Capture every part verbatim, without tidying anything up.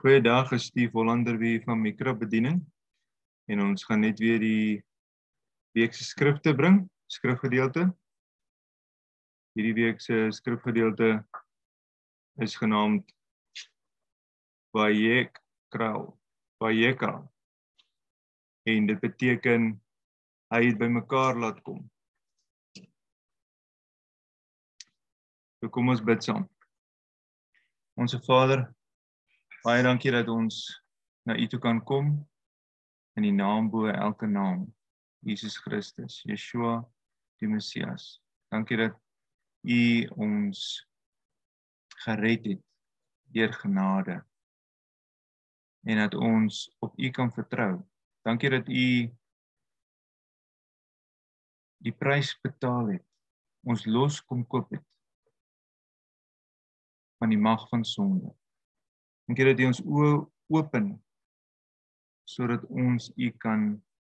Goeiedag, is Steve Hollander weer van mikrobediening en ons gaan net weer die weekse skrifte bring, skrifgedeelte. Hierdie weekse skrifgedeelte is genaamd Vayakhel, Vayakhel en dit beteken hy het bymekaar laat kom. So kom ons bid saam. Onse Vader, baie dankie dat ons na U toe kan kom in die naam bo elke naam, Jesus Christus, Yeshua, die Messias. Dankie dat U ons gered het deur genade en dat ons op U kan vertrou. Dankie dat U die prys betaal het, ons los kom koop het van die mag van sonde. Dankie dat U ons oë open sodat ons U kan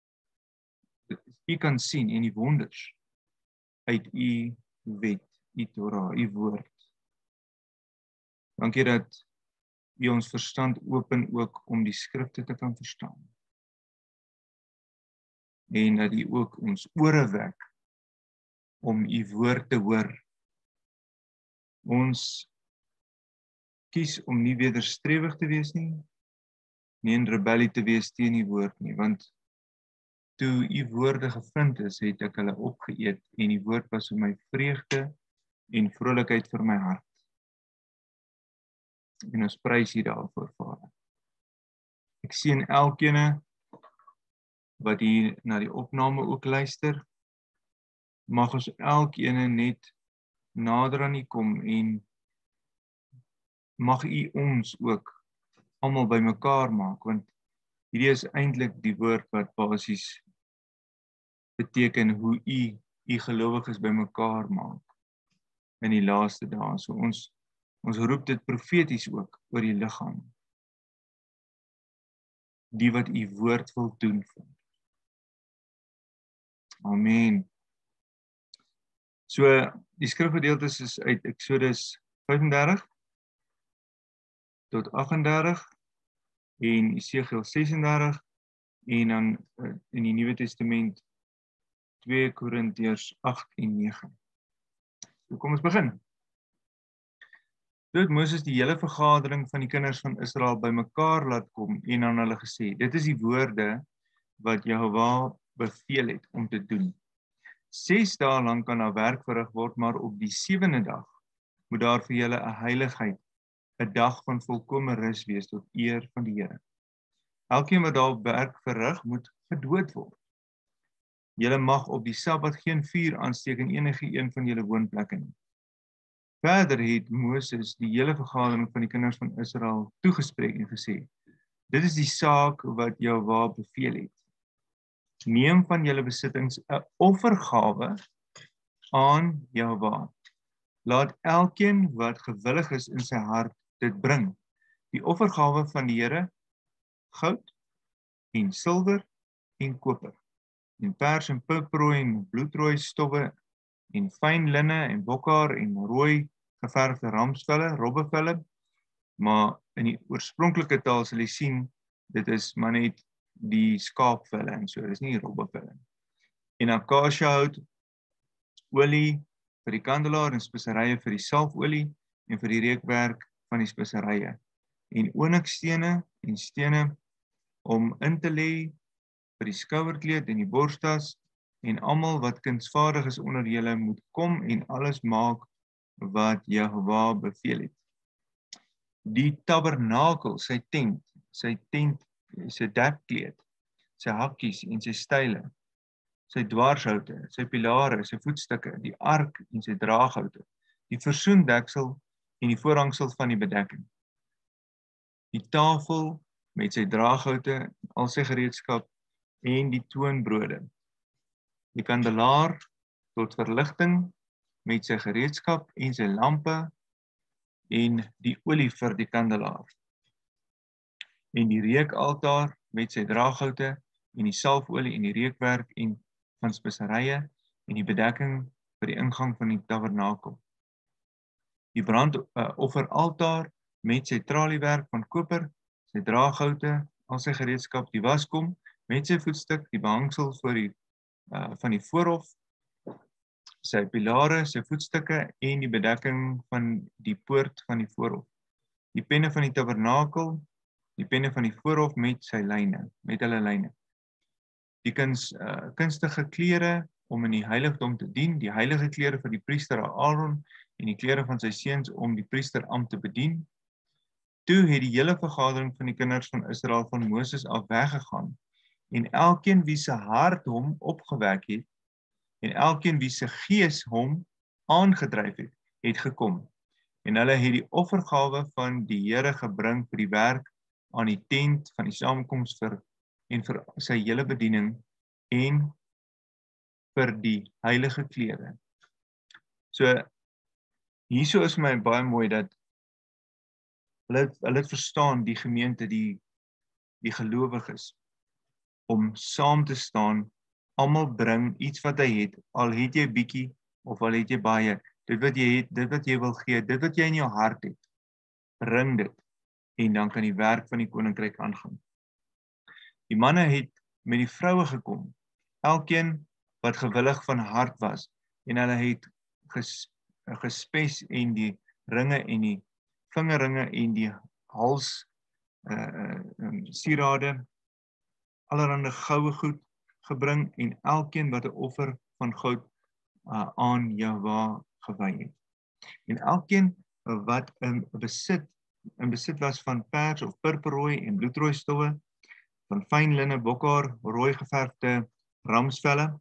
U kan sien en die wonders uit U wet, U Torah, U woord. Dankie dat U ons verstand open ook om die skrifte te kan verstaan. En dat U ook ons ore wek om U woord te hoor. Ons kies om nie wederstrewig te wees nie, nie in rebellie te wees teen die woord nie, want toe U woorde gevind is, het ek hulle opgeëet en die woord was vir my vreugde en vrolikheid vir my hart. En ons prys U daarvoor, Vader. Ek sien elkene wat hier na die opname ook luister, mag ons elkene net nader aan U kom en mag U ons ook almal bymekaar maak, want hierdie is eintlik die woord wat basies beteken hoe U U gelowiges bymekaar maak in die laaste dae. So ons ons roep dit profeties ook oor die liggaam. Die wat U woord wil doen. Amen. So die skrifgedeeltes is uit Eksodus vyf en dertig tot agt en dertig en Esegiel ses en dertig en dan in die Nuwe Testament twee Korintiërs agt en nege. So kom ons begin. Toe het Moses die hele vergadering van die kinders van Israel bymekaar laat kom en aan hulle gesê, dit is die woorde wat Jehovah beveel het om te doen. Ses dae lang kan daar werk verrig word, maar op die sewende dag moet daar vir julle 'n heiligheid, 'n dag van volkome rus wees tot eer van die Here. Elkeen wat daar werk verrig, moet gedood word. Julle mag op die Sabbat geen vuur aansteek in enige een van julle woonplekke nie. Verder het Moses die hele vergadering van die kinders van Israel toegespreek en gesê, dit is die saak wat Jehovah beveel het. Neem van julle besittings 'n offergawe aan Jehovah. Laat elkeen wat gewillig is in sy hart dit bring. Die offergawe van die Here, goud en silwer en koper, en pers en purperrooi en bloedrooi stowwe en fyn linne en bokhaar en rooi geverfde ramsvelle, robbevelle, maar in die oorspronklike taal sal jy sien, dit is maar net die skaapvelle en so, dit is nie robbevelle. En akasiahout, olie vir die kandelaar en speserye vir die salfolie en vir die reukwerk van die speserye. En onyxstene en stene om in te lê vir die skouerkleed en die borstas en almal wat kunsvaardig is onder julle moet kom en alles maak wat Jehovah beveel het. Die tabernakel, sy tent, sy tent, sy dekkleed, sy hakkies en sy style, sy dwarshoute, sy pilare, sy voetstukke, die ark en sy draaghoute, die versoendeksel en die voorhangsel van die bedekking. Die tafel met sy draaghoute, al sy gereedskap en die toonbrode. Die kandelaar tot verligting met sy gereedskap en sy lampe en die olie vir die kandelaar. En die reukaltaar met sy draaghoute en die salfolie en die reukwerk en van speserye en die bedekking vir die ingang van die tabernakel. Die brandofferaltaar met sy traliewerk van koper, sy draaghoute, al sy gereedskap, die waskom, met sy voetstuk, die behangsel voor die, uh, van die voorhof, sy pilare, sy voetstukke en die bedekking van die poort van die voorhof. Die penne van die tabernakel, die penne van die voorhof met sy lyne, met hulle lyne. Die kuns, uh, kunstige klere om in die heiligdom te dien, die heilige klere vir die priester Aaron en die klere van sy seuns om die priesterampt te bedien. Toe het die hele vergadering van die kinders van Israel van Moses af weggegaan en elkeen wie se hart hom opgewek het en elkeen wie se gees hom aangedryf het, het gekom. En hulle het die offergawe van die Here gebring vir die werk aan die tent van die samekoms vir en vir sy hele bediening en vir die heilige klere. So, hierso is my baie mooi dat hulle, hulle het verstaan die gemeente, die, die gelowiges, om saam te staan, almal bring iets wat hy het, al het jy bietjie, of al het jy baie, dit wat jy het, dit wat jy wil gee, dit wat jy in jou hart het, bring dit, en dan kan die werk van die koninkryk aangaan. Die manne het met die vroue gekom, elkeen wat gewillig van hart was, en hulle het ges, gespes en die ringe en die vingerringe en die hals uh, uh, sierade, allerhande goue goed gebring en elkeen wat 'n offer van goud uh, aan Jahwe gewy het. En elkeen wat in besit in besit was van pers of purperrooi en bloedrooi stowwe, van fyn linne bokhaar, rooi geverfde ramsvelle,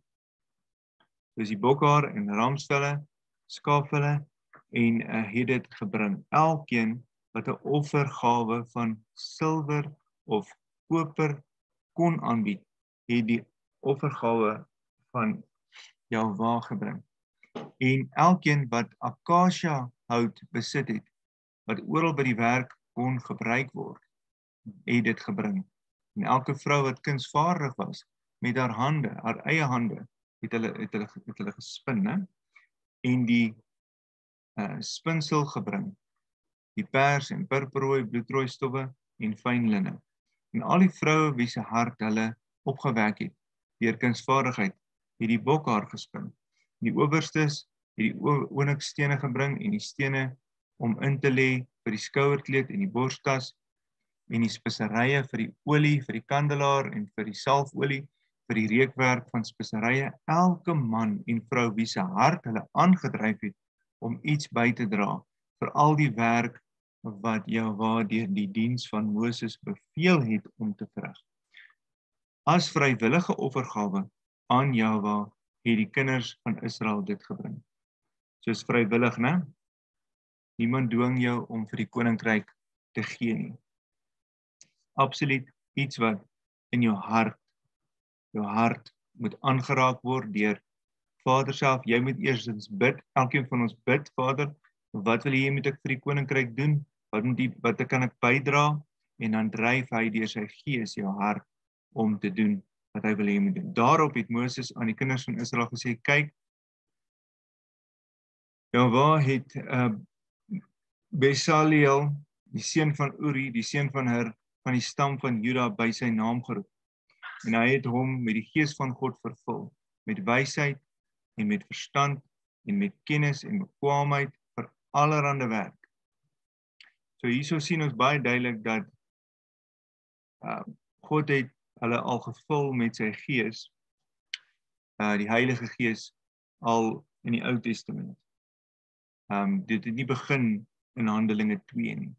dus die bokhaar en ramsvelle, skaapvelle en uh, het dit gebring. Elkeen wat 'n offergawe van silwer of koper kon aanbied, het die offergawe van Jahwe gebring. En elkeen wat akasia hout besit het, wat oral by die werk kon gebruik word, het dit gebring. En elke vrou wat kunsvaardig was, met haar hande, haar eie hande, het hulle, het hulle, het hulle gespin, ne? En die uh, spinsel gebring, die pers en purperrooi, bloedrooi stowwe en fyn linne. En al die vroue wie se hart hulle opgewek het, deur kunsvaardigheid, het die bokhaar gespin. Die owerstes het die onyxstene gebring en die stene om in te lê vir die skouerkleed en die borstas en die speserye vir die olie, vir die kandelaar en vir die salfolie, vir die reukwerk van speserye, elke man en vrou wie se hart hulle aangedryf het om iets by te dra vir al die werk wat Jahwe deur die diens van Moses beveel het om te verrig. As vrywillige offergawe aan Jahwe het die kinders van Israel dit gebring. Soos vrywillig, né? Niemand dwing jou om vir die koninkryk te gee nie. Absoluut iets wat in jou hart, jou hart moet aangeraak word deur Vader self. Jy moet eerstens bid, elkeen van ons bid, Vader, wat wil jy moet ek vir die koninkryk doen? Wat moet die, wat kan ek bydra? En dan dryf hy deur sy gees jou hart om te doen wat hy wil hê moet doen. Daarop het Moses aan die kinders van Israel gesê, kyk, Jahwe het uh, Besaliel, die seun van Uri, die seun van Hur, van die stam van Juda by sy naam geroep. En hy het hom met die gees van God vervul, met wysheid en met verstand en met kennis en bekwaamheid vir allerhande werk. So hierso sien ons baie duidelik dat uh, God het hulle al gevul met sy gees, uh, die Heilige Gees, al in die Ou Testament. Um, dit het nie begin in Handelinge twee nie.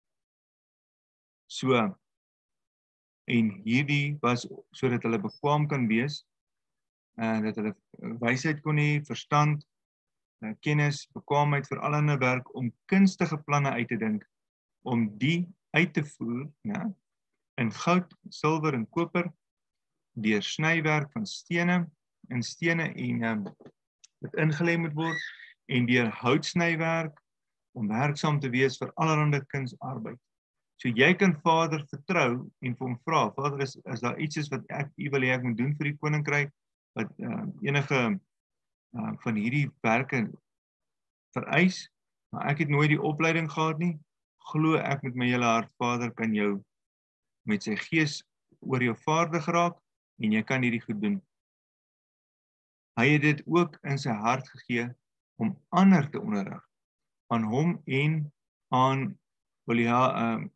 So, en hierdie was sodat hulle bekwaam kan wees, uh, dat hulle wysheid kon hê, verstand, uh, kennis, bekwaamheid vir allerlei werk om kunstige planne uit te dink, om die uit te voer, ja, in goud, silwer en koper, deur snywerk van stene, in stene en um, wat ingelê moet word, en deur houtsnywerk, om werksaam te wees vir allerhande kunsarbeid. So jy kan Vader vertrou en vir hom vra, Vader, is, is daar iets is wat ek, u wil hê ek moet doen vir die koninkryk, wat uh, enige uh, van hierdie werke vereis, maar ek het nooit die opleiding gehad nie, glo ek met my hele hart, Vader, kan jou met sy gees oor jou vaardig raak en jy kan hierdie goed doen. Hy het dit ook in sy hart gegee om ander te onderrig, aan hom en aan um,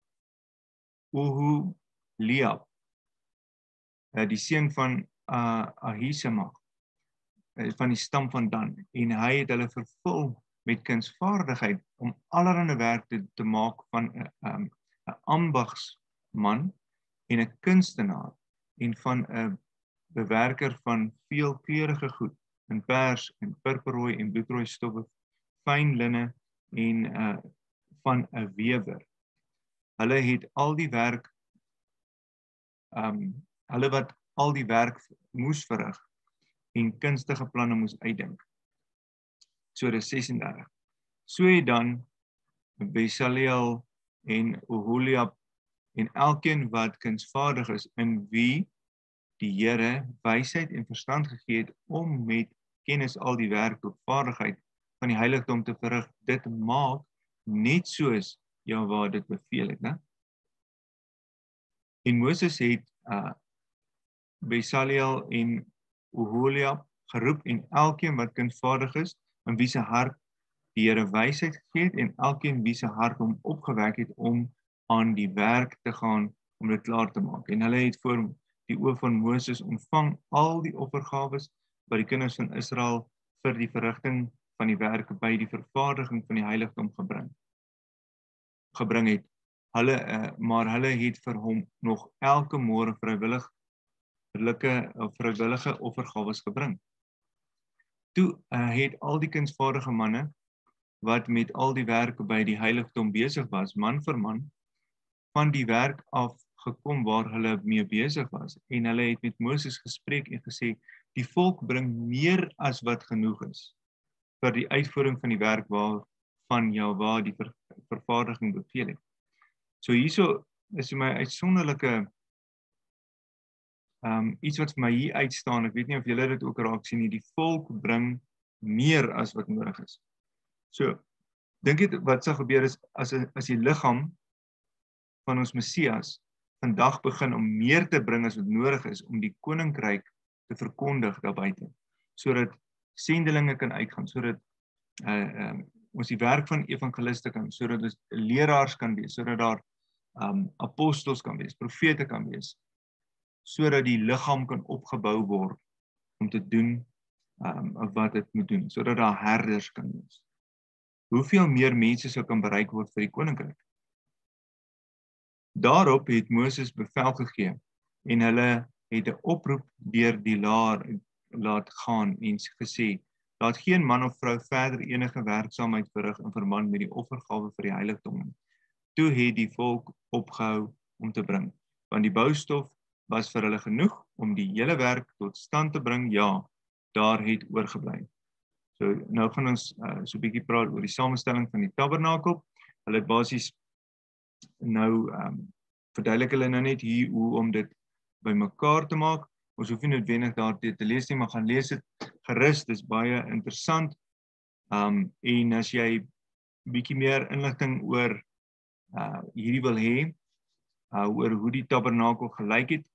Oholiab, die seun van uh, Ahisamach, van die stam van Dan, en hy het hulle vervul met kunsvaardigheid om allerlei werk te, te maak van 'n um, ambagsman en 'n kunstenaar en van 'n bewerker van veelkleurige goed, in pers en purperrooi en bloedrooi stowwe, fyn linne en uh, van 'n wewer. Hulle het al die werk, um, hulle wat al die werk moes verrig en kunstige planne moes uitdink. So dis ses en dertig. So het dan Besaleel en Oholiab en elkeen wat kunsvaardig is, in wie die Here wysheid en verstand gegee het om met kennis al die werk tot vaardigheid van die heiligdom te verrig, dit maak net soos Jahwe dit beveel het, né? En Moses het uh, Besaleel en Oholiab geroep en elkeen wat kunsvaardig is, in wie se hart die Here wysheid gegee het en elkeen wie se hart hom opgewek het om aan die werk te gaan om dit klaar te maak. En hulle het voor die oë van Moses ontvang al die offergawes wat die kinders van Israel vir die verrigting van die werk by die vervaardiging van die heiligdom gebring gebring het. Hulle uh, maar hulle het vir hom nog elke môre vrywillig vrywillige offergawes gebring. Toe uh, het al die kunsvaardige manne wat met al die werk by die heiligdom besig was, man vir man, van die werk af gekom waar hulle mee besig was, en hulle het met Moses gespreek en gesê, die volk bring meer as wat genoeg is vir die uitvoering van die werk waarvan Jahwe die ver, vervaardiging beveel het. So hierso is my uitsonderlike um, iets wat vir my hier uitstaan, ek weet nie of julle dit ook raak sien nie, die volk bring meer as wat nodig is. So, dink jy wat sal gebeur is, as, as die liggaam van ons Messias vandag begin om meer te bring as wat nodig is, om die koninkryk te verkondig daar buite, sodat sendelinge kan uitgaan, sodat uh, um, ons die werk van evangeliste kan, sodat ons leraars kan wees, sodat daar um, apostels kan wees, profete kan wees, sodat die liggaam kan opgebou word om te doen um, wat dit moet doen, sodat daar herders kan wees. Hoeveel meer mense sou kan bereik word vir die koninkryk? Daarop het Moses bevel gegee en hulle het 'n oproep deur die laar laat gaan en gesê, laat geen man of vrou verder enige werksaamheid verrig in verband met die offergawe vir die heiligdom. Toe het die volk opgehou om te bring, want die boustof was vir hulle genoeg om die hele werk tot stand te bring, ja, daar het oorgebly. So nou gaan ons uh, so 'n bietjie praat oor die samestelling van die tabernakel. Hulle het basies nou um, verduidelik hulle nou net hier hoe om dit bymekaar te maak. Ons hoef nie noodwendig daar te, te lees nie, maar gaan lees dit gerus, dis baie interessant. Um, en as jy bietjie meer inligting oor uh, hierdie wil hê, uh, oor hoe die tabernakel gelyk het,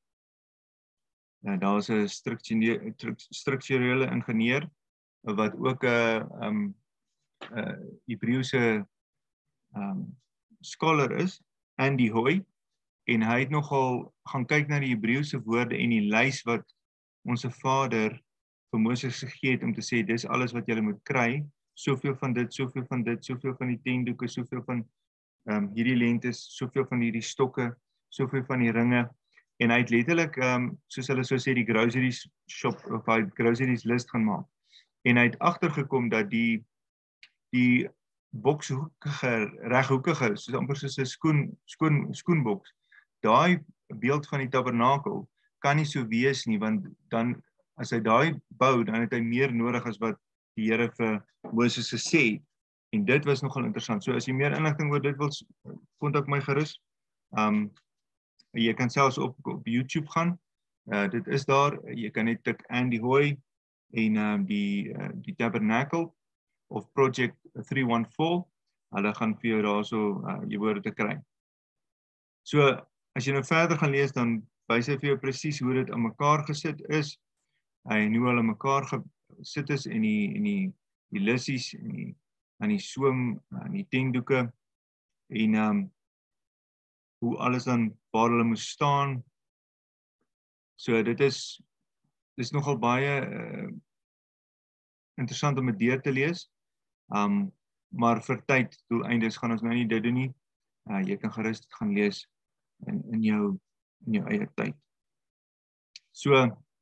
uh, daar is 'n strukturele ingenieur wat ook 'n uh, um, uh, Hebreëse um, scholar is, Andy Hoy, en hy het nogal gaan kyk na die Hebreëse woorde en die lys wat ons Vader vir Moses gegee het om te sê, dis alles wat jy moet kry, soveel van dit, soveel van dit, soveel van die tendoeke, soveel van um, hierdie lentes, soveel van hierdie stokke, soveel van die ringe, en hy het letterlik, um, soos hulle so sê, die groceries shop, of hy groceries list gaan maak, en hy het agtergekom dat die die bokshoekige, reghoekige, soos amper soos 'n skoen, skoen, skoenboks, daai beeld van die tabernakel kan nie so wees nie, want dan, as hy daai bou, dan het hy meer nodig as wat die Here vir Moses gesê het. En dit was nogal interessant. So as jy meer inligting oor dit wil, kontak my gerus. Um, jy kan selfs op, op YouTube gaan. Uh, dit is daar. Jy kan net tik Andy Hoy en um, die, uh, die tabernakel of Project drie een vier. Hulle gaan vir jou daarso uh, jy woorde te kry. So as jy nou verder gaan lees, dan wys hy vir jou presies hoe dit aan mekaar gesit is, en hoe hulle mekaar gesit is, en die, en die, die lissies, en die, en die soom, en die tentdoeke, en um, hoe alles dan, waar hulle moes staan. So dit is, dit is nogal baie uh, interessant om dit deur te lees, um, maar vir tyd doeleindes gaan ons nou nie dit doen nie. Uh, jy kan gerus dit gaan lees in, in, jou, in jou eie tyd. So,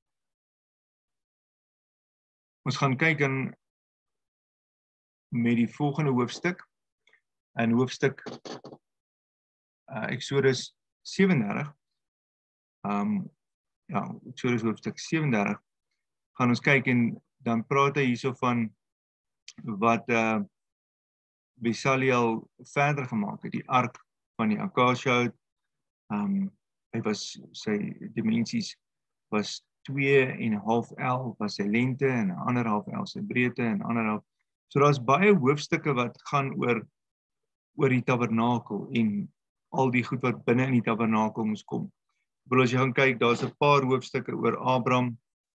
ons gaan kyk in met die volgende hoofstuk, in hoofstuk uh, Exodus sewendertig, um, ja, Exodus hoofstuk sewendertig, gaan ons kyk en dan praat hy hierso van wat uh, Bezaliel verder gemaak het, die ark van die akasiëhout. Um, hy was, sy dimensies was twee en 'n half el, was sy lengte, en 'n ander half el sy breedte, en 'n ander half. So daar's baie hoofstukke wat gaan oor, oor die tabernakel, en al die goed wat binne in die tabernakel moes kom. Maar as jy gaan kyk, daar's 'n paar hoofstukke oor Abraham,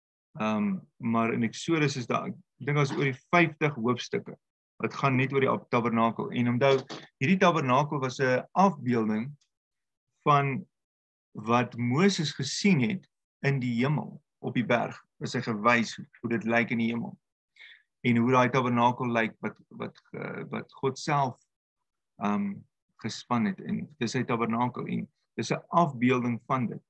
um, maar in Exodus is daar, ek dink daar's oor die vyftig hoofstukke, wat gaan net oor die tabernakel. En onthou, hierdie tabernakel was 'n afbeelding van wat Moses gesien het in die hemel, op die berg, is hy gewys hoe dit lyk in die hemel. En hoe daai tabernakel lyk, wat, wat, wat God self um, gespan het, en dis sy tabernakel, en dis 'n afbeelding van dit,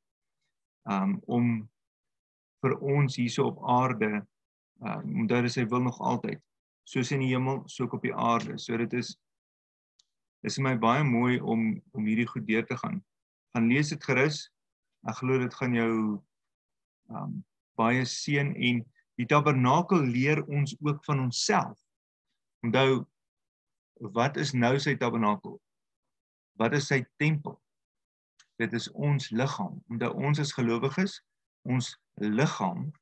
um, om vir ons hierso op aarde, um, omdat hy wil nog altyd, soos in die hemel, so ook op die aarde. So dit is, dis my baie mooi om, om hierdie goed deur te gaan. Gaan lees dit gerus, ek glo dit gaan jou um, baie seën, en die tabernakel leer ons ook van onsself. Onthou, wat is nou sy tabernakel? Wat is sy tempel? Dit is ons liggaam. Onthou, ons as gelowiges, ons liggaam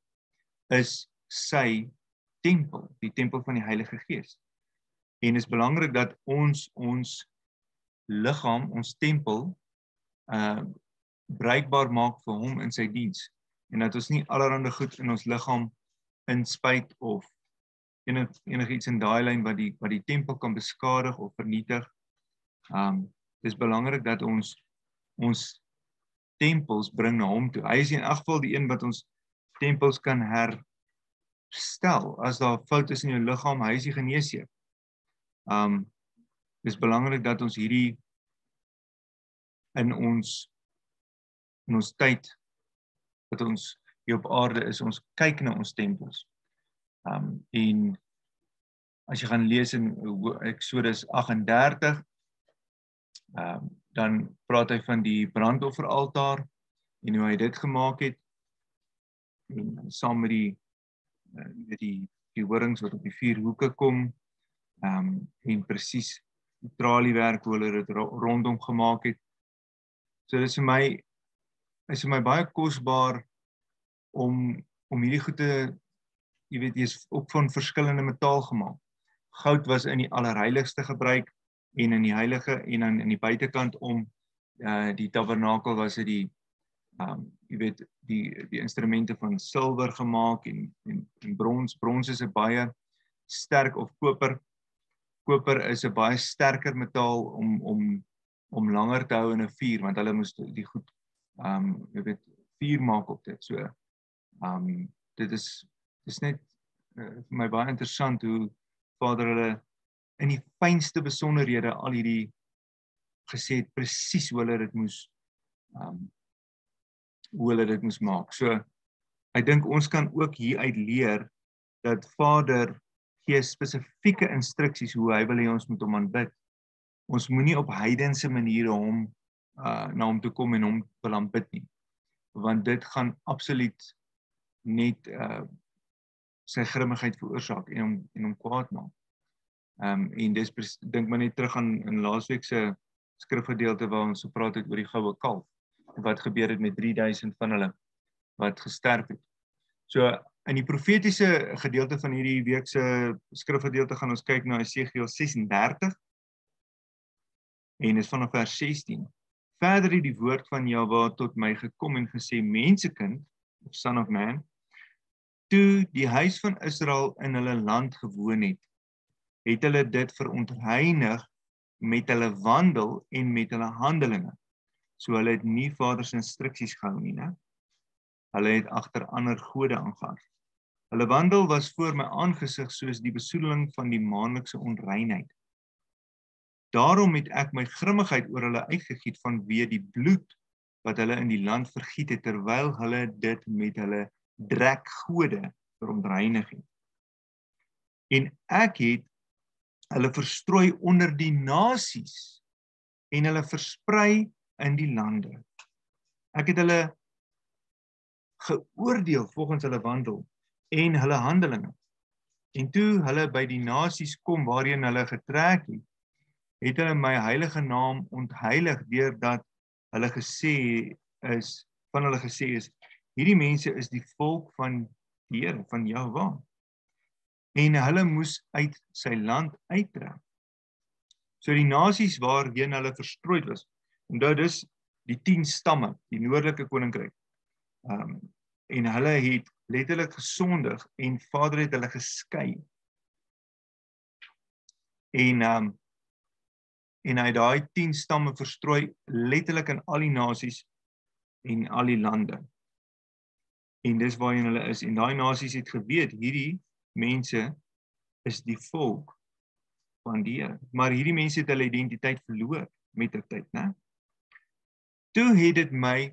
is sy tempel, die tempel van die Heilige Gees. En is belangrik dat ons ons liggaam, ons tempel, uh, bruikbaar maak vir hom in sy diens. En dat ons nie allerhande goed in ons liggaam inspuit of enig, enig iets in daai lyn wat die, wat die tempel kan beskadig of vernietig. Um, dit is belangrik dat ons ons tempels bring na hom toe. Hy is in elk geval die een wat ons tempels kan herstel. As daar fout is in jou liggaam, hy is die geneesheer. Um, dit is belangrik dat ons hierdie in ons in ons tyd wat ons hier op aarde is, ons kyk na ons tempels. Um, en as jy gaan lees in Exodus agt en dertig, um, dan praat hy van die brandofferaltaar en hoe hy dit gemaak het, en saam met die, met die, die horings wat op die vier hoeke kom, um, en presies die traliewerk hoe hulle dit rondom gemaak het. So dit is vir my, is vir my baie kosbaar om, om hierdie goede, jy weet, die is ook van verskillende metaal gemaak. Goud was in die allerheiligste gebruik, en in die heilige, en in, in die buitekant om uh, die tabernakel was dit die, um, jy weet, die, die instrumente van silwer gemaak, en, en, en brons. Brons is 'n baie sterk, of koper. Koper is 'n baie sterker metaal om, om, om langer te hou in 'n vuur, want hulle moes die goed, um, jy weet, vuur maak op dit. So, um, dit is, dit is net uh, vir my baie interessant hoe Vader hulle in die fynste besonderhede al hierdie gesê het, presies hoe hulle dit moes um, hoe hulle dit moes maak. So, ek dink ons kan ook hieruit leer dat Vader gee spesifieke instruksies hoe hy wil hê ons moet hom aanbid. Ons moenie op heidense maniere hom uh, na hom toe kom en hom wil aanbid nie, want dit gaan absoluut net uh, sy grimmigheid veroorsaak en hom, en hom kwaad maak. Um, en dis, dink maar net terug aan in laasweek se skrifgedeelte waar ons gepraat het oor die goue kalf, en wat gebeur het met drie duisend van hulle wat gesterf het. So, in die profetiese gedeelte van hierdie week se skrifgedeelte gaan ons kyk na Esegiel ses en dertig, en is vanaf vers sestien. Verder het die woord van Jahwe tot my gekom en gesê, mensekind, of son of man, toe die huis van Israel in hulle land gewoon het, het hulle dit verontreinig met hulle wandel en met hulle handelinge. So hulle het nie Vader se instruksies gehou nie, né? Hulle het agter ander gode aangehardloop. Hulle wandel was voor my aangesig soos die besoedeling van die maandelikse onreinheid. Daarom het ek my grimmigheid oor hulle uitgegiet vanweë die bloed wat hulle in die land vergiet het, terwyl hulle dit met hulle drekgode verontreinig het. En ek het hulle verstrooi onder die nasies en hulle versprei in die lande. Ek het hulle geoordeel volgens hulle wandel en hulle handelinge. En toe hulle by die nasies kom waarheen hulle getrek het, het hulle my heilige naam ontheilig deurdat hulle gesê is, van hulle gesê is, hierdie mense is die volk van die Here, van Jahwe. En hulle moes uit sy land uittrek. So die nasies waarheen hulle verstrooid was, onthou dis die tien stamme, die noordelike koninkryk. Um, en hulle het letterlik gesondig en Vader het hulle geskei. En um, en hy het daai tien stamme verstrooi letterlik in al die nasies en al die lande. En dis waarheen hulle is. En daai nasies het geweet, hierdie mense is die volk van die Here. Maar hierdie mense het hulle identiteit verloor met die tyd, né? Toe het dit my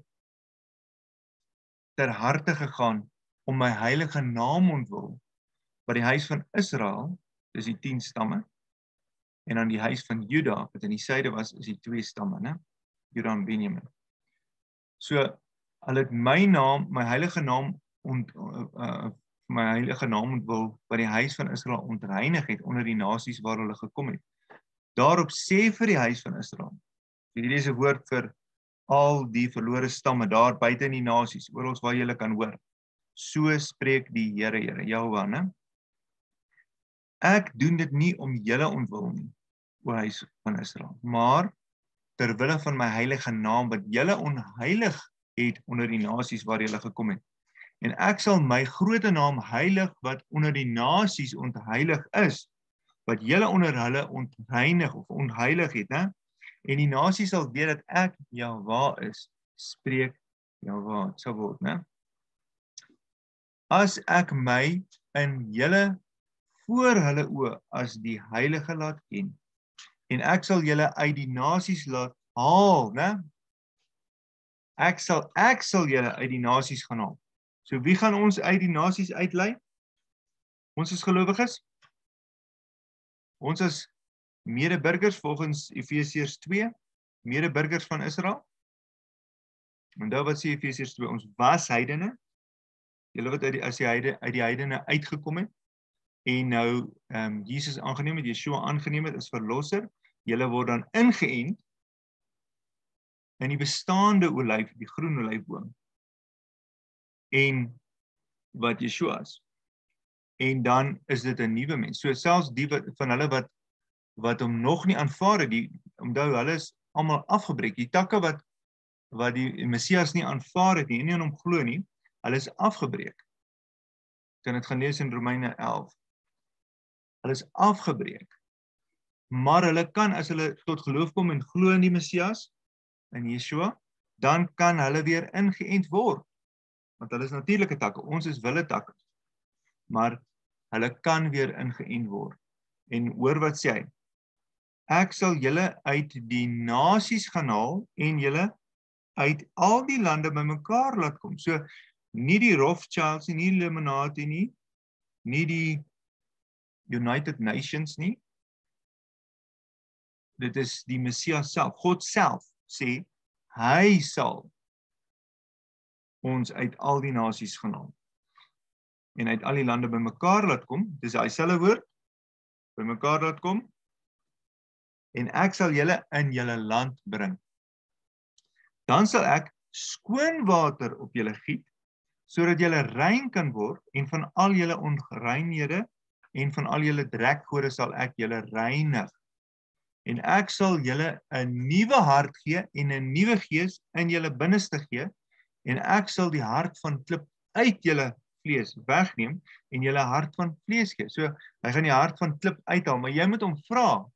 ter harte gegaan om my heilige naam ontwil, wat die huis van Israel, dis die tien stamme, en dan die huis van Juda, wat in die suide was, is die twee stamme, né? Juda en Benjamin. So, hulle het my naam, my heilige naam ont, uh, my heilige naam ontwil, wat die huis van Israel ontreinig het onder die nasies waar hulle gekom het. Daarop sê vir die huis van Israel, hierdie is 'n woord vir al die verlore stamme daar buite in die nasies, oral waar julle kan hoor. So spreek die Here, Here, Jahwe, né? Ek doen dit nie om julle ontwil nie, o huis van Israel, maar ter wille van my heilige naam, wat julle onheilig het onder die nasies waar julle gekom het. En ek sal my grote naam heilig wat onder die nasies ontheilig is, wat julle onder hulle ontreinig of onheilig het, né? En die nasies sal weet dat ek Jahwe is, spreek Jahwe, dit sal word, né? As ek my in julle voor hulle oë as die heilige laat ken, en ek sal julle uit die nasies laat haal, né? Ek sal, ek sal julle uit die nasies gaan haal. So wie gaan ons uit die nasies uitlei? Ons is gelowiges. Ons is medeburgers volgens Efesiërs twee, medeburgers van Israel. Onthou wat sê Efesiërs twee, ons was heidene, julle wat uit die, as die heide, uit die heidene uitgekom het, en nou um, Jesus aangeneem het, Yeshua aangeneem het as verlosser, julle word dan ingeënt in die bestaande olyf, die groen olyfboom, en wat Yeshua is. En dan is dit 'n nuwe mens. So selfs die wat, van hulle wat wat hom nog nie aanvaar het, die onthou hulle is almal afgebreek. Die takke wat wat die Messias nie aanvaar het nie, nie aan hom glo nie, hulle is afgebreek. Kan dit gaan lees in Romeine elf. Hulle is afgebreek. Maar hulle kan, as hulle tot geloof kom en glo in die Messias, in Yeshua, dan kan hulle weer ingeënt word. Want hulle is natuurlike takke, ons is wille takke. Maar hulle kan weer ingeënt word. En hoor wat sê hy? Ek sal julle uit die nasies gaan haal en julle uit al die lande bymekaar laat kom. So, nie die Rothschilds nie, nie die Illuminati nie, nie die United Nations nie. Dit is die Messias self. God self sê, hy sal ons uit al die nasies gaan haal. En uit al die lande bymekaar laat kom, dis hy selfe woord, bymekaar laat kom, en ek sal julle in julle land bring. Dan sal ek skoon water op julle giet, sodat julle rein kan word, en van al julle onreinhede en van al julle drekgode sal ek julle reinig. En ek sal julle 'n nuwe hart gee en 'n nuwe gees in julle binneste gee, en ek sal die hart van klip uit julle vlees wegneem en julle hart van vlees gee. So, hy gaan die hart van klip uithaal, maar jy moet hom vra.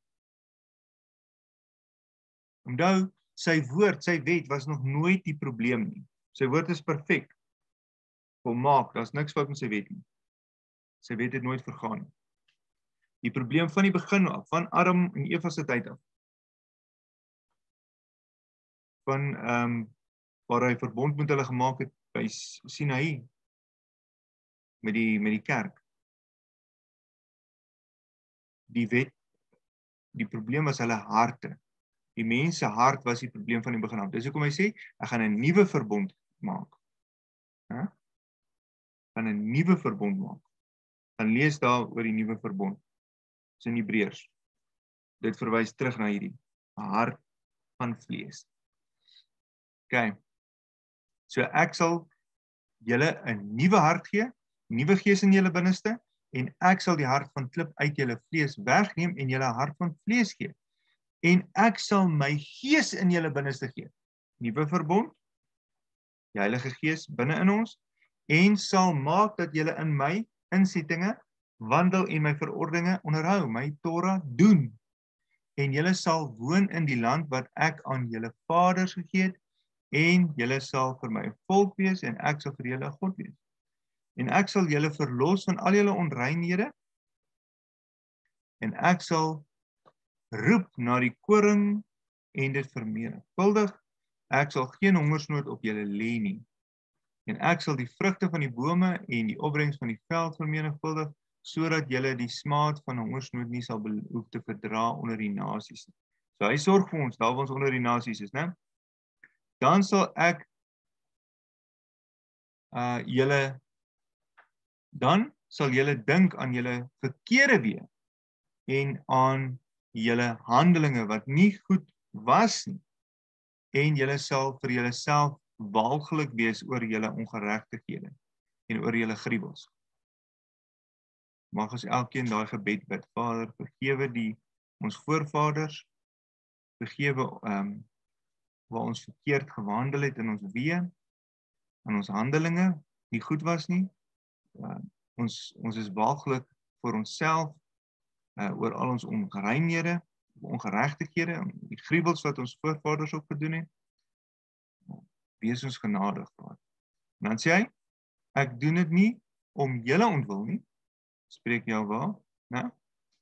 Onthou, sy woord, sy wet was nog nooit die probleem nie. Sy woord is perfek. Volmaak, daar's niks fout met sy wet nie. Sy wet het nooit vergaan nie. Die probleem van die begin af, van Adam en Eva se tyd af, van um, waar hy verbond met hulle gemaak het by Sinaï, met die, met die kerk. Die wet, die probleem was hulle harte. Die mens se hart was die probleem van die begin af. Dis hoekom hy sê, ek gaan 'n nuwe verbond maak. Huh? Ek gaan 'n nuwe verbond maak. Dan lees daar oor die nuwe verbond. Dis in Hebreërs. Dit verwys terug na hierdie hart van vlees. OK. So ek sal julle 'n nuwe hart gee, nuwe gees in julle binneste, en ek sal die hart van klip uit julle vlees wegneem en julle hart van vlees gee. En ek sal my gees in julle binneste gee. Nuwe verbond, die Heilige Gees binne in ons, en sal maak dat julle in my insettinge wandel en my verordeninge onderhou, my Torah doen. En julle sal woon in die land wat ek aan julle vaders gegee het, en julle sal vir my 'n volk wees, en ek sal vir julle 'n God wees. En ek sal julle verlos van al julle onreinhede, en ek sal roep na die koring en dit vermenigvuldig. Ek sal geen hongersnood op julle lê nie. En ek sal die vrugte van die bome en die opbrengs van die veld vermenigvuldig, sodat julle die smaad van hongersnood nie sal behoef te verdra onder die nasies. So hy sorg vir ons, daar waar ons onder die nasies is, né? Dan sal ek uh, julle dan sal julle dink aan julle verkeerde weë en aan julle handelinge wat nie goed was nie, en julle sal vir julle self walglik wees oor julle ongeregtighede en oor julle gruwels. Mag ons elkeen daai gebed bid. Vader, vergewe die ons voorvaders, vergewe um, waar ons verkeerd gewandel het in ons weë, in ons handelinge, nie goed was nie. Uh, ons, ons is walglik vir onsself, Uh, oor al ons ongereinhede, ongeregtighede, die gruwels wat ons voorvaders ook gedoen het. Wees ons genadig, Vader. En dan sê hy, ek doen dit nie om julle ontwil nie, spreek jou waar, né?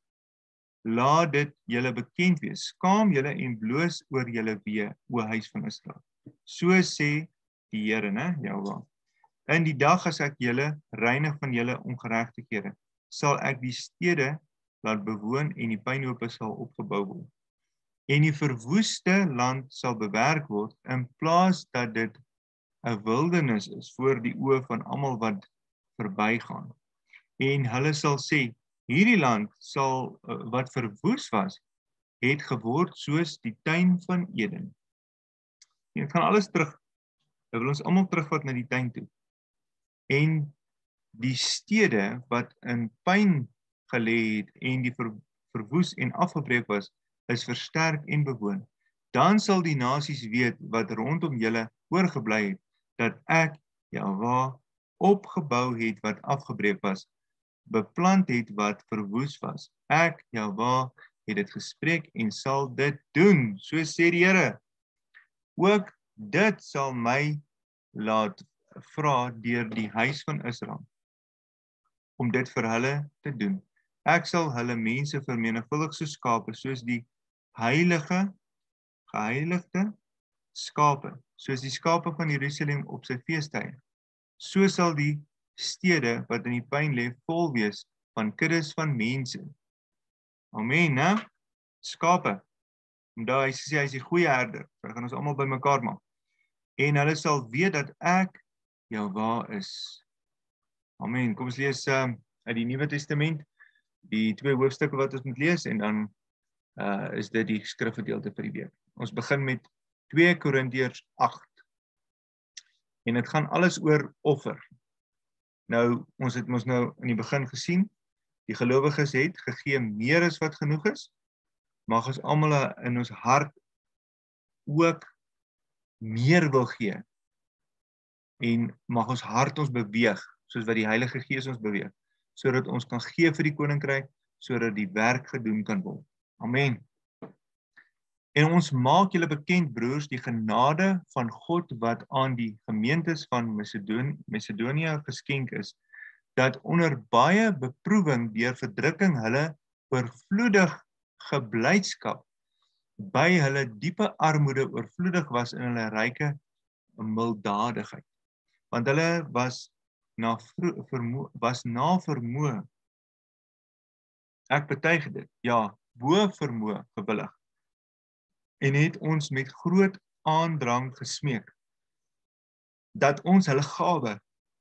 Laat dit julle bekend wees, skaam julle en bloos oor julle weë, o huis van Israel. So sê die Here, né, jou waar. In die dag as ek julle reinig van julle ongeregtighede, sal ek die stede laat bewoon en die pynhope sal opgebou word. En die verwoeste land sal bewerk word, in plaas dat dit 'n wildernis is voor die oë van almal wat verbygaan. En hulle sal sê, hierdie land sal wat verwoes was, het geword soos die tuin van Eden. En dit gaan alles terug. Hy wil ons almal terugvat na die tuin toe. En die stede wat in pyn gelê het en die ver, verwoes en afgebreek was, is versterk en bewoon. Dan sal die nasies weet wat rondom julle oorgebly het, dat ek, Jahwe, opgebou het wat afgebreek was, beplant het wat verwoes was. Ek, Jahwe, het dit gespreek en sal dit doen, so sê die Here. Ook dit sal my laat vra deur die huis van Israel, om dit vir hulle te doen. Ek sal hulle mense vermenigvuldig soos skape, soos die heilige, geheiligde skape, soos die skape van Jerusalem op sy feestyd. So sal die stede wat in die pyn lê vol wees van kuddes van mense. Amen, né? Skape. Omdat hy sê hy is die goeie herder. So gaan ons almal bymekaar maak. En hulle sal weet dat ek Jahwe is. Amen. Kom ons lees uh, uit die Nuwe Testament die twee hoofstukke wat ons moet lees, en dan uh, is dit die skrifgedeelte vir die week. Ons begin met twee Korintiërs agt. En dit gaan alles oor offer. Nou, ons het ons nou in die begin gesien, die gelowiges het gegee meer as wat genoeg is, mag ons almal in ons hart ook meer wil gee en mag ons hart ons beweeg soos wat die Heilige Gees ons beweeg, sodat ons kan gee vir die koninkryk, sodat die werk gedoen kan word. Amen. En ons maak julle bekend, broers, die genade van God wat aan die gemeentes van Macedon, Macedonië geskenk is, dat onder baie beproewing deur verdrukking hulle oorvloedig geblydskap by hulle diepe armoede oorvloedig was in hulle ryke milddadigheid. Want hulle was na vermoë, was na vermoë, ek betuig dit, ja, bo vermoë gewillig, en het ons met groot aandrang gesmeek, dat ons hulle gawe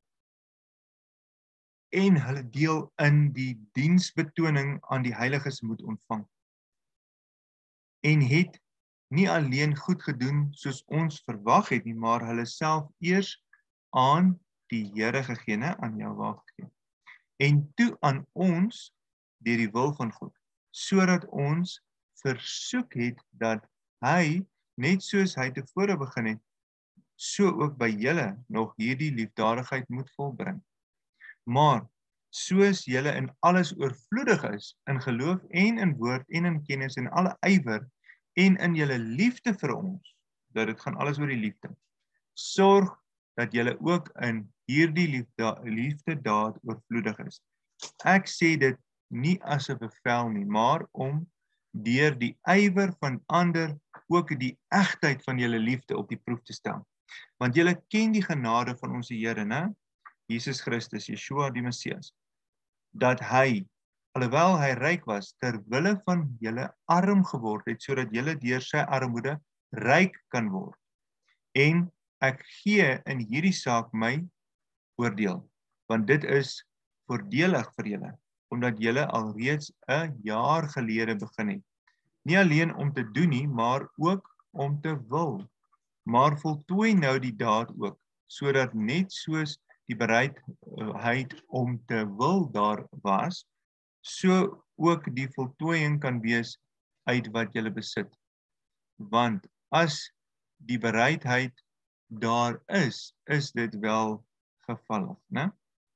en hulle deel in die diensbetoning aan die heiliges moet ontvang. En het nie alleen goed gedoen soos ons verwag het nie, maar hulle self eers aan die Here gegee, ne, aan Y H V H gegee. En toe aan ons deur die wil van God, sodat ons versoek het dat hy, net soos hy tevore begin het, so ook by julle nog hierdie liefdadigheid moet volbring. Maar soos julle in alles oorvloedig is, in geloof en in woord en in kennis en alle ywer en in julle liefde vir ons, dat dit gaan alles oor die liefde, sorg dat julle ook in hierdie liefde, liefde daad oorvloedig is. Ek sê dit nie as 'n bevel nie, maar om deur die ywer van ander ook die egtheid van julle liefde op die proef te stel. Want julle ken die genade van ons Here, né? Jesus Christus, Yeshua die Messias, dat hy, alhoewel hy ryk was, ter wille van julle arm geword het, sodat julle deur sy armoede ryk kan word. En ek gee in hierdie saak my oordeel, want dit is voordelig vir julle, omdat julle alreeds 'n jaar gelede begin het. Nie alleen om te doen nie, maar ook om te wil. Maar voltooi nou die daad ook, sodat net soos die bereidheid om te wil daar was, so ook die voltooiing kan wees uit wat julle besit. Want as die bereidheid daar is, is dit wel gevallig, né?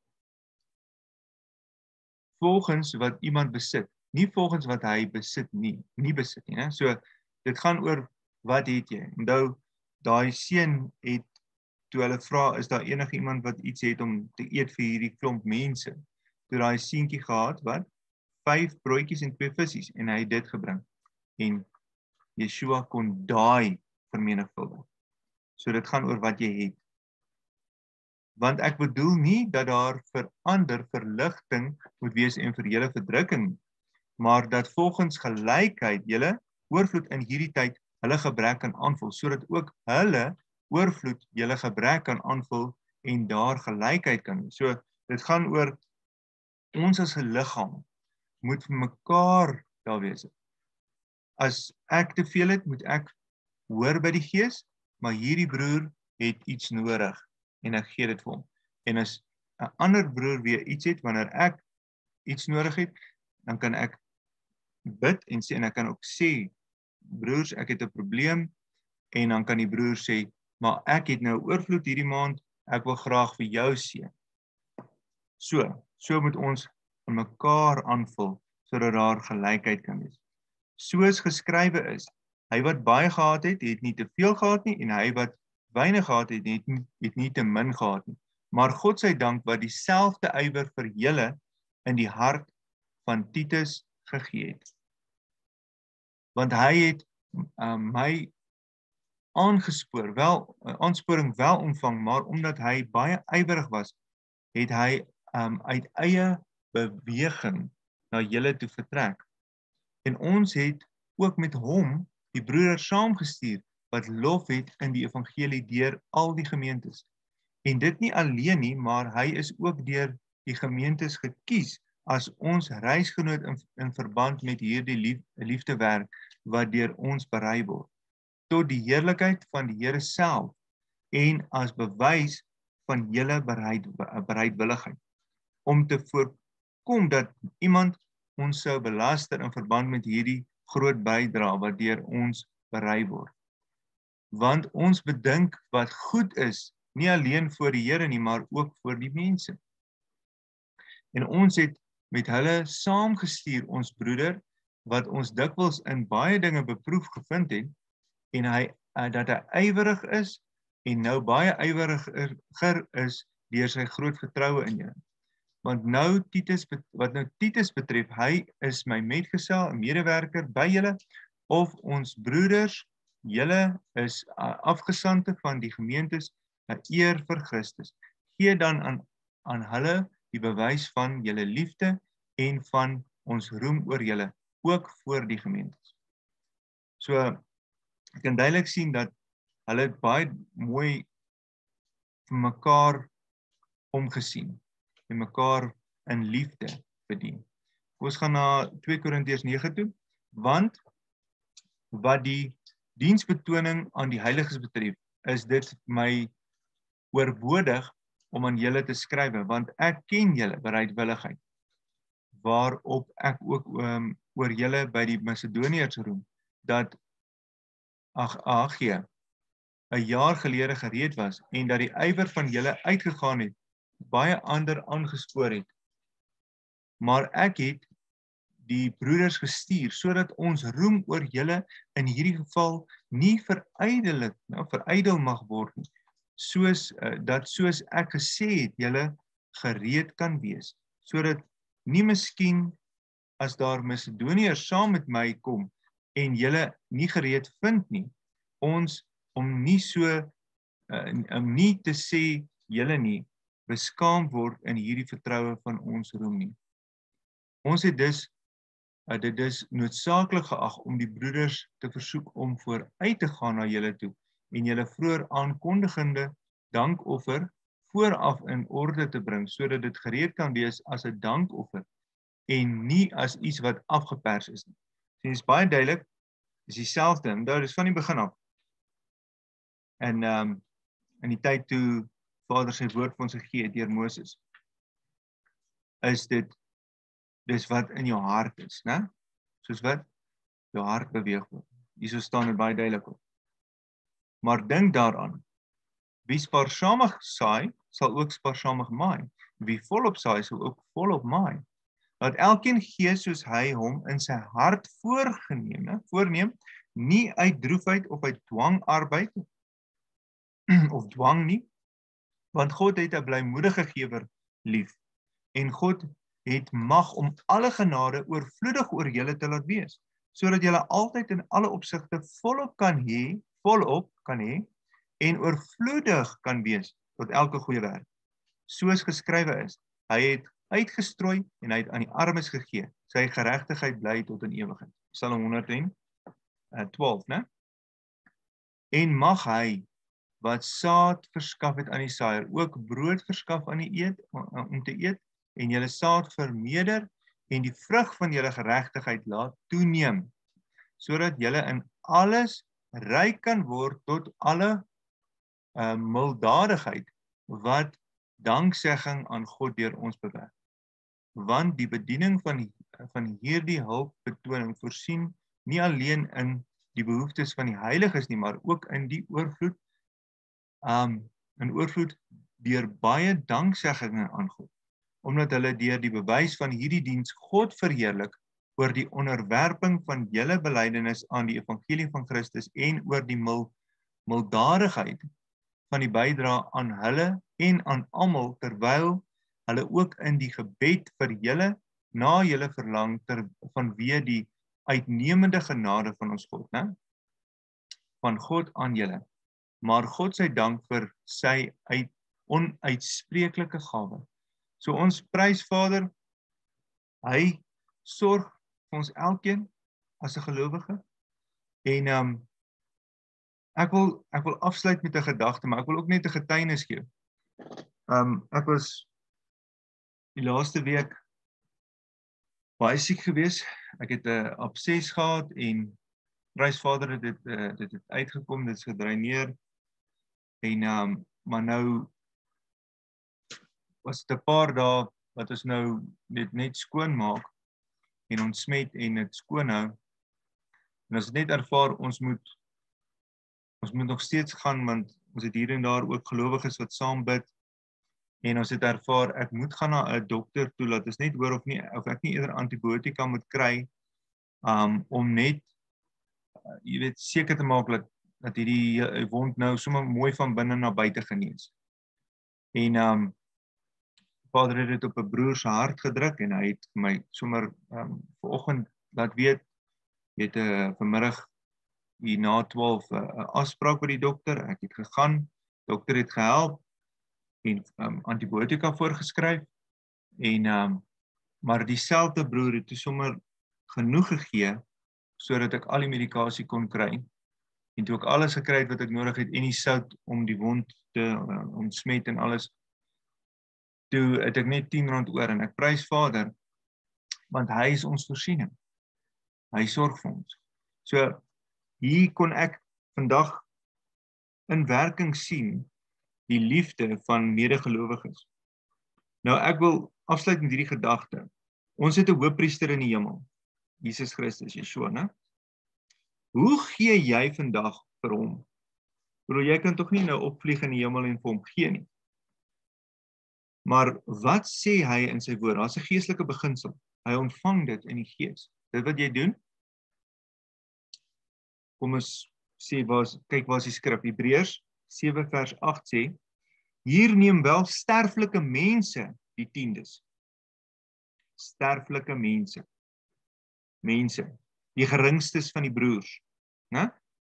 Volgens wat iemand besit, nie volgens wat hy besit nie, nie besit nie, né? So dit gaan oor wat het jy? Onthou, daai seun het, toe hulle vra, is daar enige iemand wat iets het om te eet vir hierdie klomp mense? Toe daai seentjie gehad, wat? Vyf broodjies en twee visse, en hy het dit gebring. En Yeshua kon daai vermenigvuldig. So dit gaan oor wat jy het. Want ek bedoel nie dat daar vir ander verligting moet wees en vir julle verdrukking, maar dat volgens gelykheid julle oorvloed in hierdie tyd hulle gebrek kan aanvul, sodat ook hulle oorvloed julle gebrek kan aanvul en daar gelykheid kan wees. So dit gaan oor ons as 'n liggaam moet vir mekaar daar wees. As ek te veel het, moet ek hoor by die Gees, maar hierdie broer het iets nodig en ek gee dit vir hom. En as 'n ander broer weer iets het, wanneer ek iets nodig het, dan kan ek bid en sê, en ek kan ook sê, broers, ek het 'n probleem, en dan kan die broer sê, maar ek het nou oorvloed hierdie maand, ek wil graag vir jou seën. So, so moet ons aan mekaar aanvul, sodat daar gelykheid kan wees. Soos geskrywe is, hy wat baie gehad het, het nie te veel gehad nie, en hy wat weinig gehad het, het nie, het nie te min gehad nie. Maar God sy dank wat dieselfde ywer vir julle in die hart van Titus gegee het. Want hy het um, my aangespoor, wel, aansporing wel ontvang, maar omdat hy baie ywerig was, het hy um, uit eie beweging na julle toe vertrek. En ons het ook met hom die broeders saamgestuur, wat lof het in die evangelie deur al die gemeentes. En dit nie alleen nie, maar hy is ook deur die gemeentes gekies as ons reisgenoot in, in verband met hierdie lief, liefdewerk wat deur ons berei word, tot die heerlikheid van die Here self en as bewys van julle bereid, bereidwilligheid, om te voorkom dat iemand ons sou belaster in verband met hierdie groot bydra wat deur ons berei word. Want ons bedink wat goed is, nie alleen voor die Here nie, maar ook voor die mense. En ons het met hulle saamgestuur ons broeder, wat ons dikwels in baie dinge beproef gevind het, en hy dat hy ywerig is, en nou baie ywiger is deur sy groot vertroue in julle. Want nou Titus, wat nou Titus betref, hy is my metgesel, 'n medewerker by julle, of ons broeders, julle is afgesande van die gemeentes, 'n eer vir Christus. Gee dan aan, aan hulle die bewys van julle liefde en van ons roem oor julle, ook voor die gemeentes. So, ek kan duidelik sien dat hulle het baie mooi vir mekaar omgesien en mekaar in liefde bedien. Ons gaan na twee Korintiërs nege toe, want wat die diensbetoning aan die heiliges betref, is dit my oorbodig om aan julle te skrywe, want ek ken julle bereidwilligheid, waarop ek ook um, oor julle by die Macedoniërs roem, dat ag ag 'n jaar gelede gereed was, en dat die ywer van julle uitgegaan het, baie ander aangespoor het. Maar ek het die broeders gestuur, sodat ons roem oor julle in hierdie geval nie verydel, nou, verydel mag word nie, soos, uh, dat soos ek gesê het, julle gereed kan wees, sodat nie miskien, as daar Macedoniërs saam met my kom, en julle nie gereed vind nie, ons om nie so, uh, om nie te sê julle nie, beskaamd word in hierdie vertroue van ons roem nie. Ons het dus, uh, dit is noodsaaklik geag om die broeders te versoek om vooruit te gaan na julle toe, en julle vroeër aankondigende dankoffer vooraf in orde te bring, sodat dit gereed kan wees as 'n dankoffer, en nie as iets wat afgepers is nie. Dit is baie duidelik, is dieselfde, onthou, dis van die begin af. En um, in die tyd toe Vader sy woord vir ons gegee het deur Moses, is dit, dis wat in jou hart is, né? Soos wat jou hart beweeg word. Hierso staan dit baie duidelik op. Maar dink daaraan, wie spaarsamig saai, sal ook spaarsamig maai. Wie volop saai, sal ook volop maai. Laat elkeen gee soos hy hom in sy hart voorgeneem, ne? voorneem, nie uit droefheid of uit dwangarbeid of dwang nie, want God het 'n blymoedige gewer lief, en God het mag om alle genade oorvloedig oor julle te laat wees, sodat julle altyd in alle opsigte volop kan hê, volop kan hê, en oorvloedig kan wees tot elke goeie werk. Soos geskrywe is, hy het uitgestrooi en hy het aan die armes gegee, sy geregtigheid bly tot in ewigheid. Psalm honderd en twaalf, né? En mag hy wat saad verskaf het aan die saaier, ook brood verskaf aan die eet, om te eet, en julle saad vermeerder, en die vrug van julle geregtigheid laat toeneem, sodat julle in alles ryk kan word tot alle uh, mildadigheid, wat danksegging aan God deur ons bewerk. Want die bediening van, van hierdie hulpbetoning voorsien nie alleen in die behoeftes van die heiliges nie, maar ook in die oorvloed, um, in oorvloed deur baie dankseggings aan God, omdat hulle deur die bewys van hierdie diens God verheerlik oor die onderwerping van julle belydenis aan die evangelie van Christus en oor die mil, mildadigheid van die bydra aan hulle en aan almal, terwyl hulle ook in die gebed vir julle na julle verlang ter, vanweë die uitnemende genade van ons God, né? Van God aan julle. Maar God sy dank vir sy uit, onuitspreeklike gawe. So ons prys Vader, hy sorg vir ons elkeen as 'n gelowige. En um, ek wil ek wil afsluit met 'n gedagte, maar ek wil ook net 'n getuienis gee. Um, ek was die laaste week baie siek gewees. Ek het 'n abses gehad en prys Vader het dit uh, dit het uitgekom, dit is gedreineer. En um, maar nou was dit 'n paar dae wat ons nou net net skoon maak en ontsmet en dit skoon hou. En as dit net ervaar, ons moet ons moet nog steeds gaan, want ons het hier en daar ook gelowiges wat saam bid, en ons het ervaar, ek moet gaan na 'n dokter toe, laat ons net hoor of nie of ek nie eerder antibiotika moet kry, um, om net, uh, jy weet, seker te maak dat dat hierdie uh, wond nou sommer mooi van binne na buite genees. En um, Vader het dit op 'n broer se hart gedruk en hy het vir my sommer um, vanoggend laat weet, jy het uh, vanmiddag hier na twaalf 'n uh, afspraak by die dokter. Ek het gegaan, dokter het gehelp en um, antibiotika voorgeskryf en um, maar dieselfde broer het toe sommer genoeg gegee sodat ek al die medikasie kon kry en toe ek alles gekry het wat ek nodig het en die sout om die wond te uh, ontsmet en alles. Toe het ek net tien rand oor en ek prys Vader, want hy is ons voorsiening. Hy sorg vir ons. So, hier kon ek vandag in werking sien die liefde van medegelowiges. Nou, ek wil afsluit met hierdie gedagte. Ons het 'n hoëpriester in die hemel, Jesus Christus, Yeshua, né? Hoe gee jy vandag vir hom? Bro, jy kan tog nie nou opvlieg in die hemel en vir hom gee nie. Maar wat sê hy in sy woord? Daar's 'n geestelike beginsel. Hy ontvang dit in die gees. Dit wat jy doen? Kom ons sê, was, kyk waar is die skrif, Hebreërs sewe vers agt sê, hier neem wel sterflike mense die tiendes. Sterflike mense. Mense. Die geringstes van die broers. Né?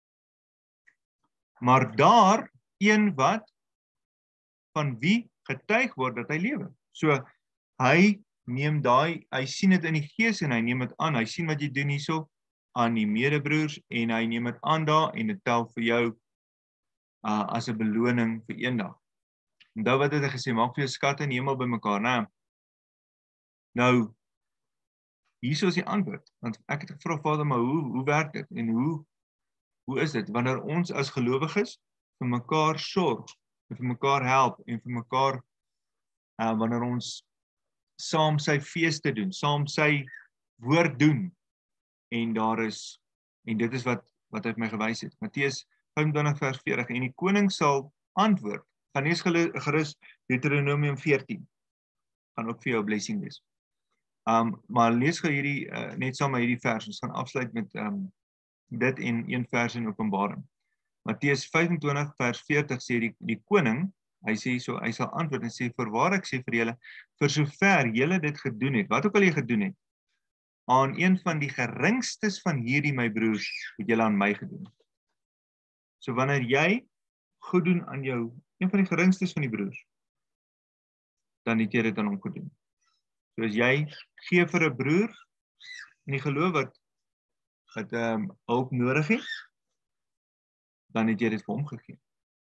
Maar daar een wat van wie getuig word dat hy lewe. So, hy neem daai, hy sien dit in die gees en hy neem dit aan. Hy sien wat jy doen hierso aan die medebroers en hy neem dit aan daar en dit tel vir jou uh, as 'n beloning vir eendag. Onthou wat het hy gesê, maak vir jou skatte in die hemel bymekaar, né? Nou, hierso is die antwoord, want ek het gevra, Vader, maar hoe, hoe werk dit en hoe, hoe is dit, wanneer ons as gelowiges vir mekaar sorg, en vir mekaar help en vir mekaar, uh, wanneer ons saam sy feeste doen, saam sy woord doen, en daar is, en dit is wat, wat hy my gewys het, Matteus vyf en twintig vers veertig, en die koning sal antwoord, gaan lees gerus Deuteronomium veertien, gaan ook vir jou 'n blessing wees. Um, maar lees gou hierdie, uh, net saam met hierdie vers, ons gaan afsluit met um, dit en een vers in Openbaring. Matteus vyf en twintig vers veertig sê die, die koning, hy sê so, hy sal antwoord en sê, voorwaar ek sê vir julle, vir sover julle dit gedoen het, wat ook al jy gedoen het, aan een van die geringstes van hierdie my broers, het julle aan my gedoen. So wanneer jy goed doen aan jou, een van die geringstes van die broers, dan het jy dit aan hom gedoen. So as jy gee vir 'n broer in die geloof wat, wat um, hulp nodig het, dan het jy dit vir hom gegee.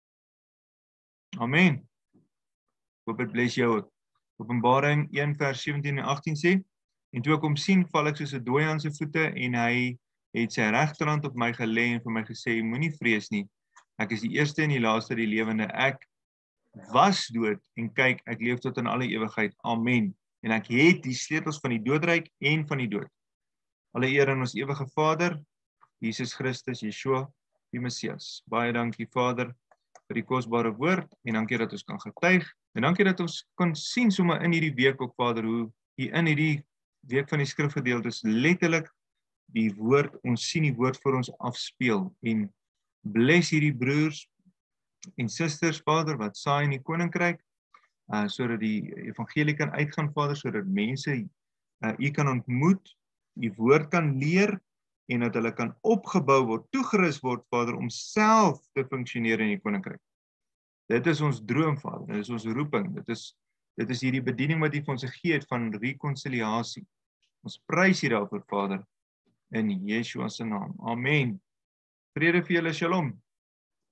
Amen. Hoop dit bless jou ook. Openbaring een vers sewentien en agttien sê, en toe ek hom sien, val ek soos 'n dooie aan sy voete, en hy het sy regterhand op my gelê en vir my gesê, moenie vrees nie, ek is die eerste en die laaste, die lewende, ek was dood, en kyk, ek leef tot in alle ewigheid, amen, en ek het die sleutels van die doodryk en van die dood. Alle eer aan ons ewige Vader, Jesus Christus, Yeshua, die Messias. Baie dankie Vader, vir die kosbare woord, en dankie dat ons kan getuig, en dankie dat ons kan sien sommer in hierdie week ook Vader, hoe hier in hierdie week van die skrifgedeeltes letterlik die woord, ons sien die woord vir ons afspeel, en bless hierdie broers en susters, Vader, wat saai in die koninkryk, uh, sodat die evangelie kan uitgaan, Vader, sodat mense uh, u kan ontmoet, die woord kan leer, en dat hulle kan opgebou word, toegerus word, Vader, om self te funksioneer in die koninkryk. Dit is ons droom, Vader, dit is ons roeping, dit is, dit is hierdie bediening wat u vir ons gegee het van rekonsiliasie. Ons prys u daarvoor, Vader, in Yeshua se naam. Amen. Vrede vir julle, shalom.